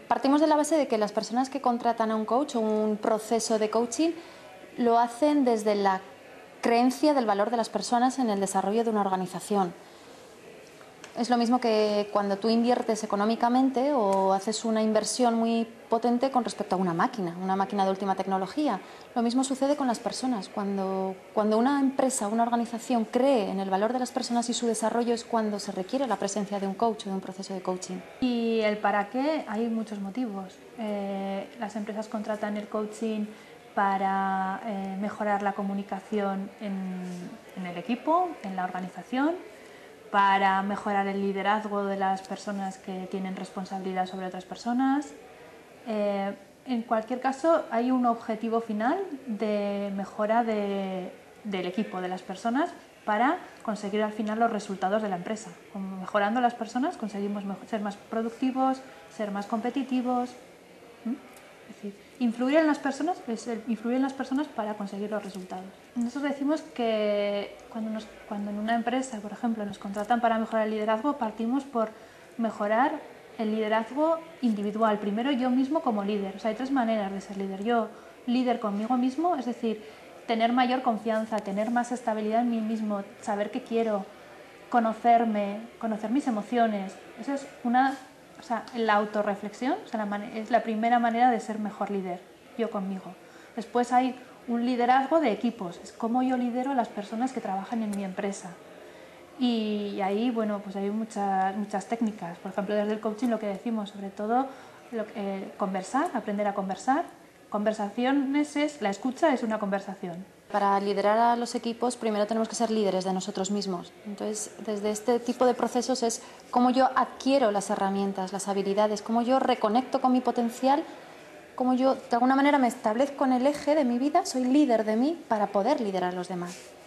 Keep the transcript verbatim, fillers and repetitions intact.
Partimos de la base de que las personas que contratan a un coach o un proceso de coaching lo hacen desde la creencia del valor de las personas en el desarrollo de una organización. Es lo mismo que cuando tú inviertes económicamente o haces una inversión muy potente con respecto a una máquina, una máquina de última tecnología. Lo mismo sucede con las personas. Cuando, cuando una empresa, una organización cree en el valor de las personas y su desarrollo es cuando se requiere la presencia de un coach o de un proceso de coaching. Y el para qué, hay muchos motivos. Eh, las empresas contratan el coaching para eh, mejorar la comunicación en, en el equipo, en la organización, para mejorar el liderazgo de las personas que tienen responsabilidad sobre otras personas. Eh, en cualquier caso, hay un objetivo final de mejora de, del equipo, de las personas, para conseguir al final los resultados de la empresa. Mejorando las personas conseguimos ser más productivos, ser más competitivos. ¿Mm? Es decir, influir en las personas es el, influir en las personas para conseguir los resultados. Nosotros decimos que cuando, nos, cuando en una empresa, por ejemplo, nos contratan para mejorar el liderazgo, partimos por mejorar el liderazgo individual. Primero, yo mismo como líder. O sea, hay tres maneras de ser líder. Yo, líder conmigo mismo, es decir, tener mayor confianza, tener más estabilidad en mí mismo, saber qué quiero, conocerme, conocer mis emociones. Eso es una... O sea, la autorreflexión o sea, la es la primera manera de ser mejor líder, yo conmigo. Después hay un liderazgo de equipos, es cómo yo lidero a las personas que trabajan en mi empresa. Y ahí, bueno, pues hay muchas, muchas técnicas. Por ejemplo, desde el coaching lo que decimos, sobre todo, lo, eh, conversar, aprender a conversar. Conversaciones es, la escucha es una conversación. Para liderar a los equipos, primero tenemos que ser líderes de nosotros mismos. Entonces, desde este tipo de procesos es cómo yo adquiero las herramientas, las habilidades, cómo yo reconecto con mi potencial, cómo yo, de alguna manera, me establezco en el eje de mi vida, soy líder de mí para poder liderar a los demás.